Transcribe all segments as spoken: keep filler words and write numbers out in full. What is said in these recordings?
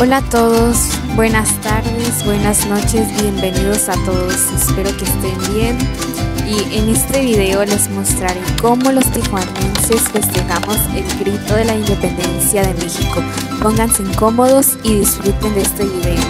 Hola a todos, buenas tardes, buenas noches, bienvenidos a todos, espero que estén bien y en este video les mostraré cómo los tijuanenses festejamos el grito de la independencia de México. Pónganse cómodos y disfruten de este video.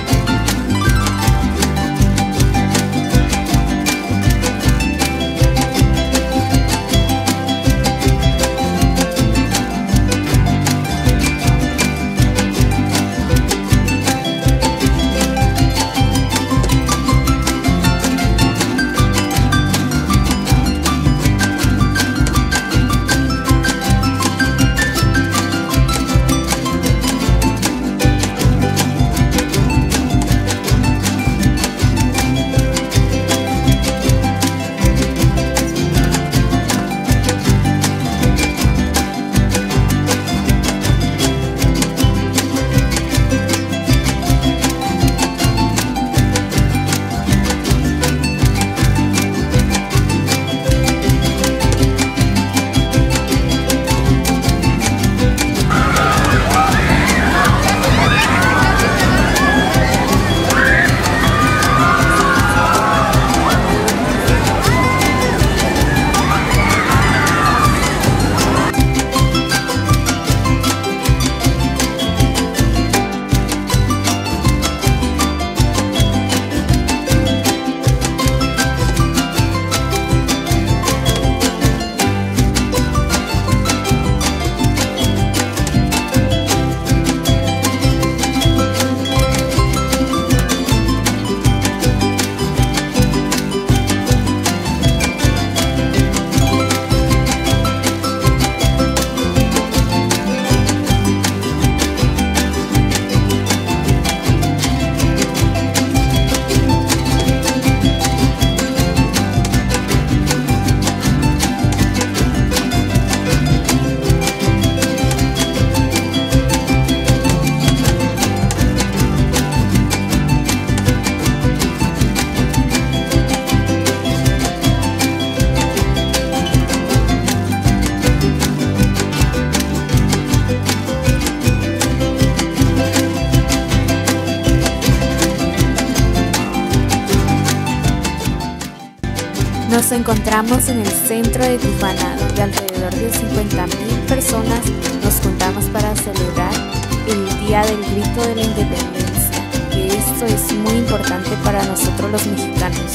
Nos encontramos en el centro de Tijuana, donde alrededor de cincuenta mil personas nos juntamos para celebrar el Día del Grito de la Independencia, que esto es muy importante para nosotros los mexicanos.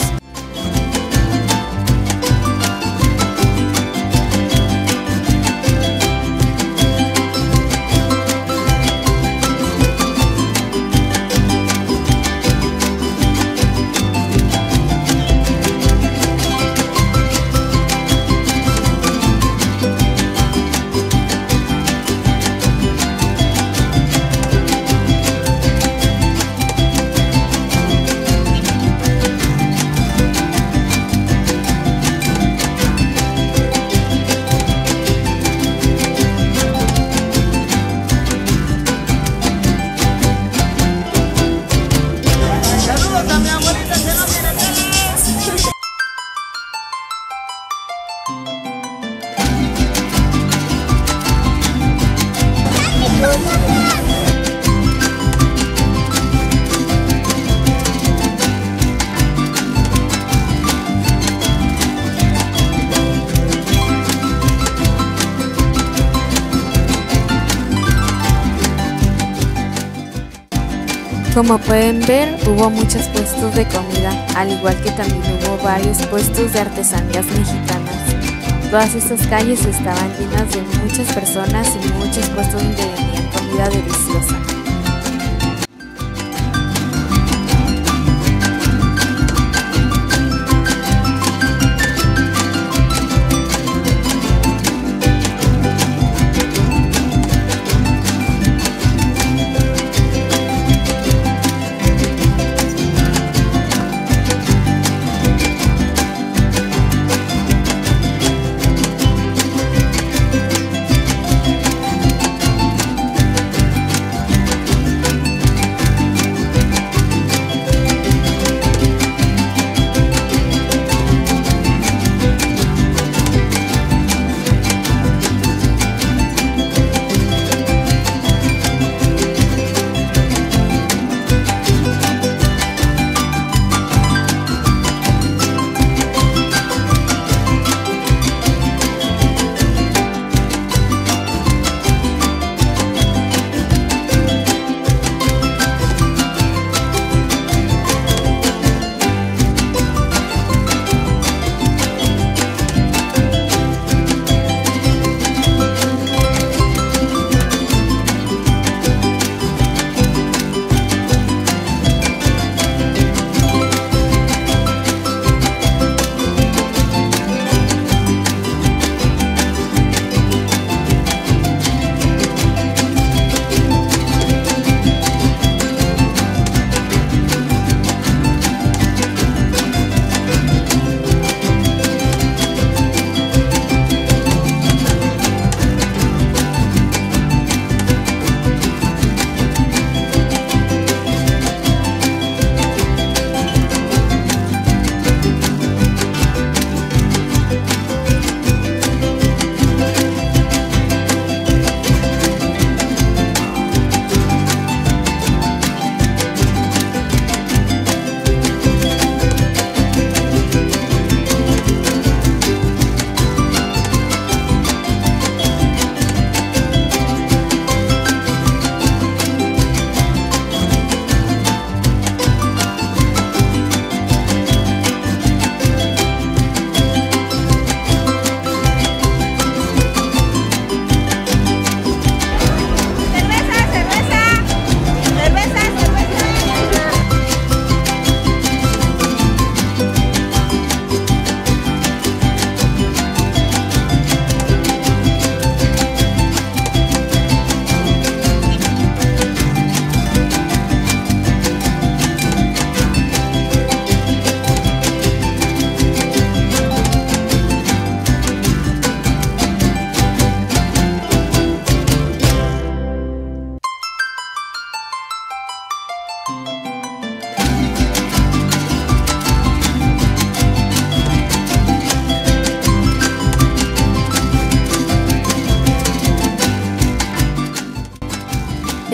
Como pueden ver, hubo muchos puestos de comida, al igual que también hubo varios puestos de artesanías mexicanas. Todas estas calles estaban llenas de muchas personas y muchos puestos donde vendían comida deliciosa.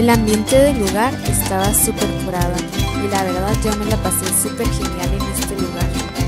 El ambiente del lugar estaba súper curado y la verdad yo me la pasé súper genial en este lugar.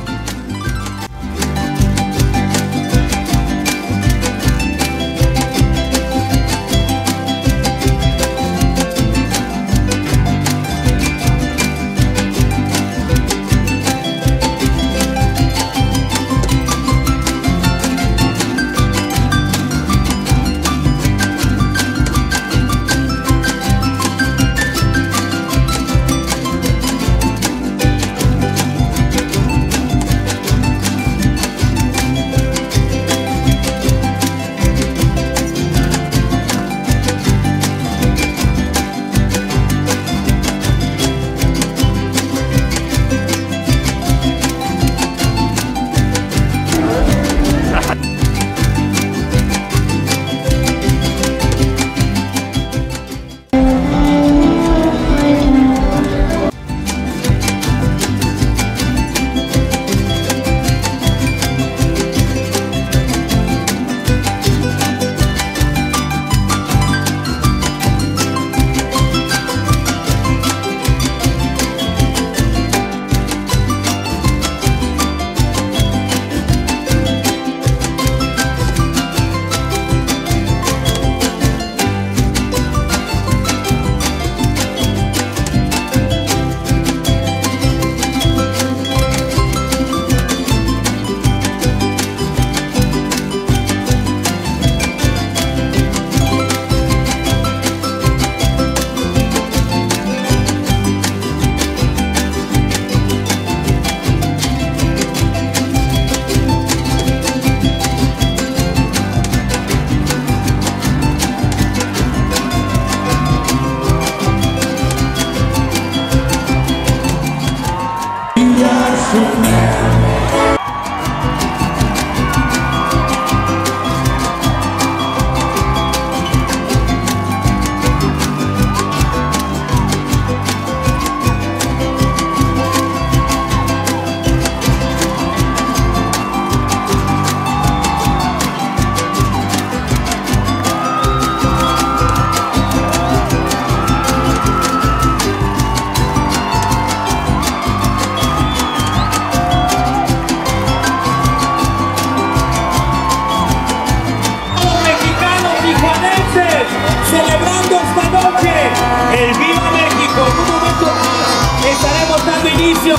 Celebrando esta noche el Viva México. En un momento más estaremos dando inicio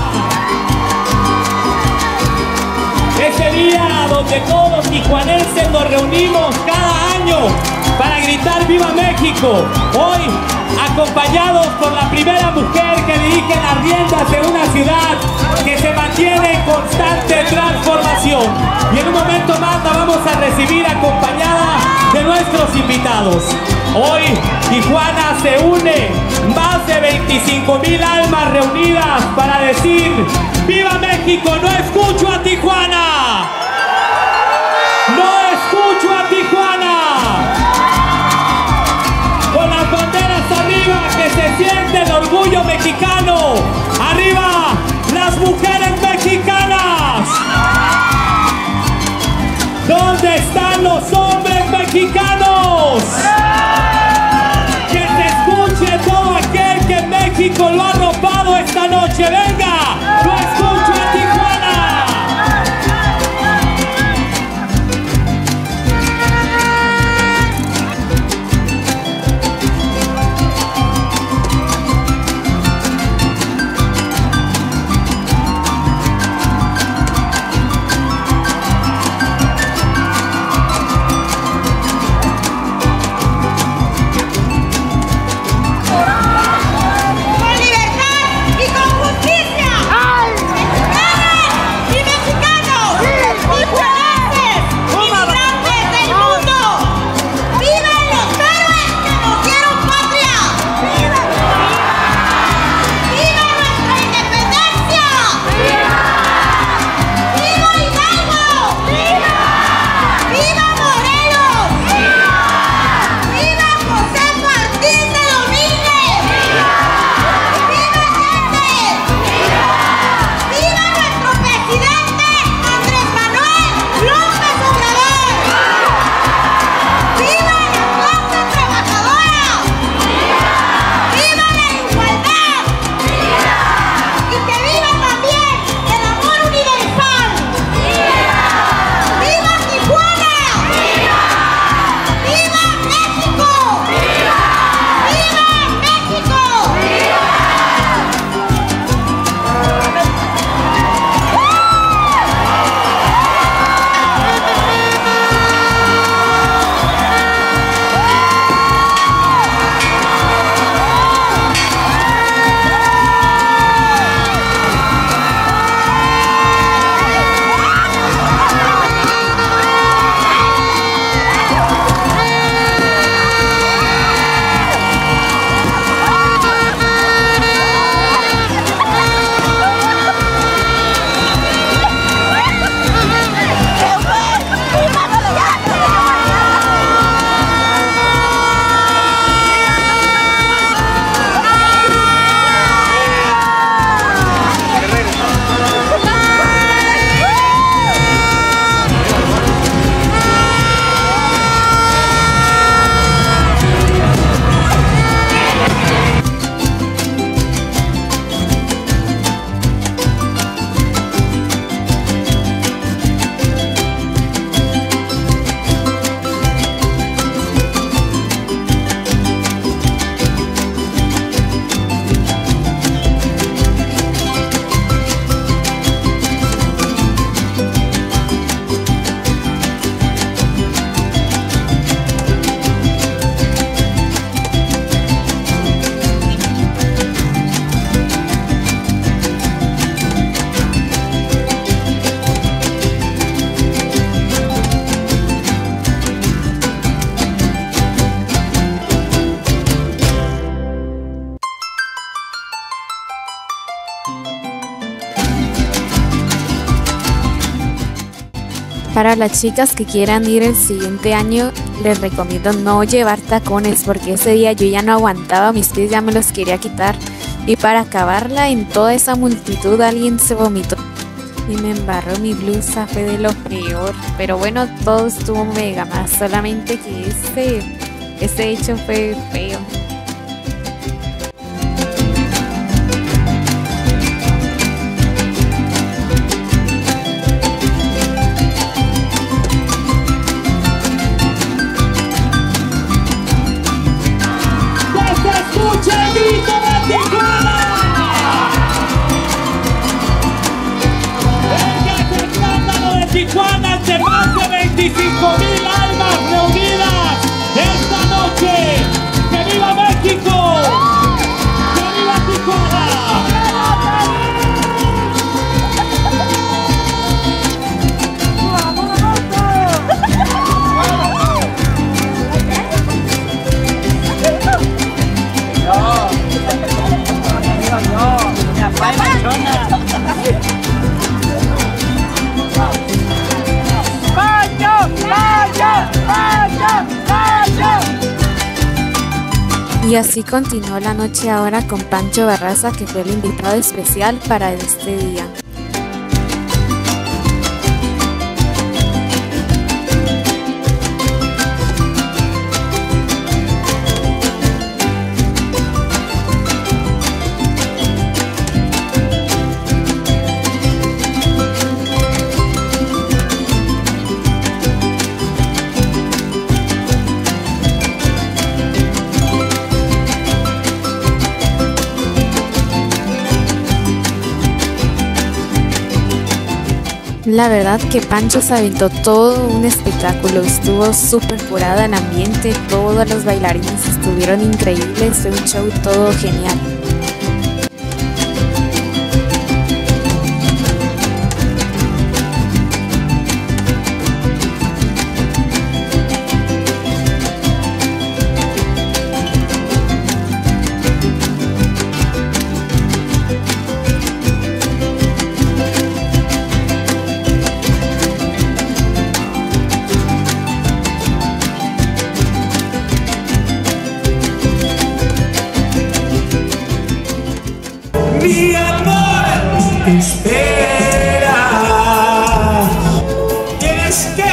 ese día donde todos los tijuanenses nos reunimos cada año para gritar Viva México. Hoy acompañados por la primera mujer que dirige las riendas de una ciudad que se mantiene en constante transformación. Y en un momento más la vamos a recibir acompañada de nuestros invitados. Hoy Tijuana se une, más de veinticinco mil almas reunidas para decir ¡Viva México! ¡No escucho a Tijuana! ¡No escucho a Tijuana! Con las banderas arriba, que se siente el orgullo mexicano. ¡Arriba las mujeres mexicanas! ¿Dónde están los hombres mexicanos? Que se escuche todo aquel que México lo ha arropado esta noche. ¡Venga! ¡No escucho a Tijuana! Para las chicas que quieran ir el siguiente año, les recomiendo no llevar tacones porque ese día yo ya no aguantaba, mis pies ya me los quería quitar. Y para acabarla, en toda esa multitud alguien se vomitó y me embarró mi blusa, fue de lo peor. Pero bueno, todo estuvo mega más, solamente que este, este hecho fue feo. Tijuana, ante más de veinticinco mil almas reunidas esta noche. ¡Que viva México! ¡Que viva Tijuana! Y así continuó la noche ahora con Pancho Barraza, que fue el invitado especial para este día. La verdad que Pancho se aventó todo un espectáculo, estuvo súper curada el ambiente, todos los bailarines estuvieron increíbles, fue un show todo genial. Mi amor te espera. Tienes que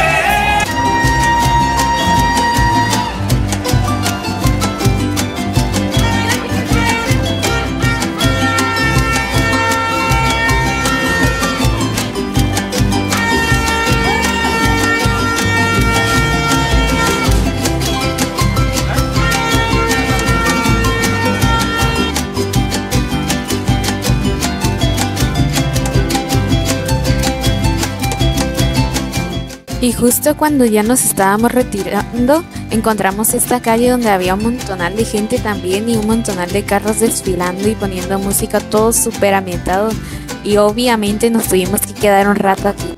Y justo cuando ya nos estábamos retirando, encontramos esta calle donde había un montonal de gente también y un montonal de carros desfilando y poniendo música, todo súper ambientado. Y obviamente nos tuvimos que quedar un rato aquí.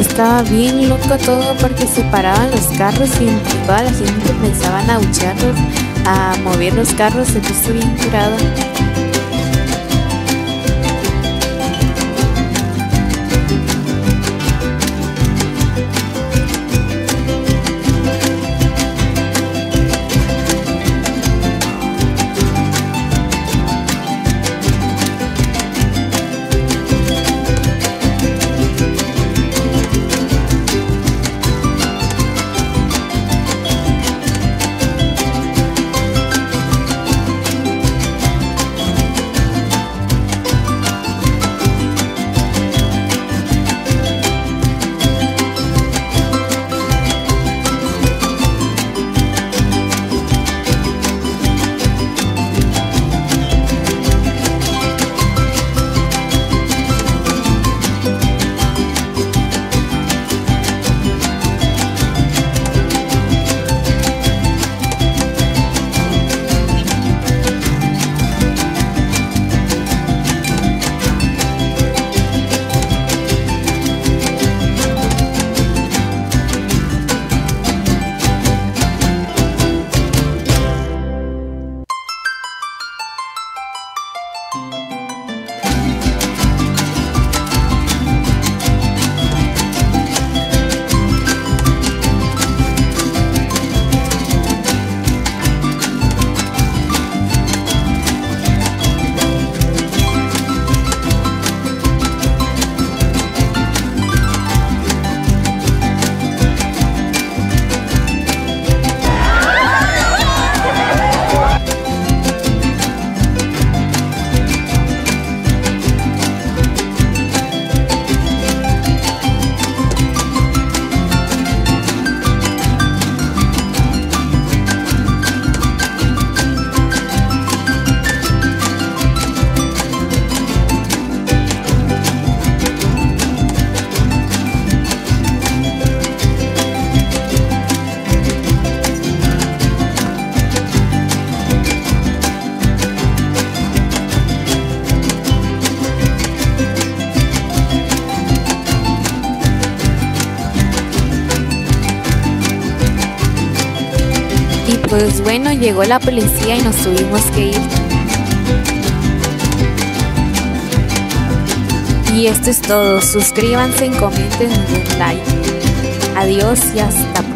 estaba bien loco todo porque se paraban los carros y toda la gente empezaban a abuchearlos, a mover los carros. Se puso bien curado. Pues bueno, llegó la policía y nos tuvimos que ir. Y esto es todo. Suscríbanse, comenten y den like. Adiós y hasta pronto.